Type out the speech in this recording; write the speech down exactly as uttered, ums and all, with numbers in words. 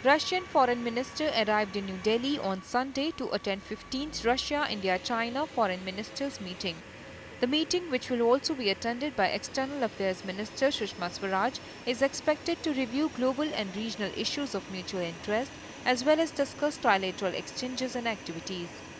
Russian Foreign Minister arrived in New Delhi on Sunday to attend fifteenth Russia-India-China Foreign Ministers meeting. The meeting, which will also be attended by External Affairs Minister Sushma Swaraj, is expected to review global and regional issues of mutual interest as well as discuss trilateral exchanges and activities.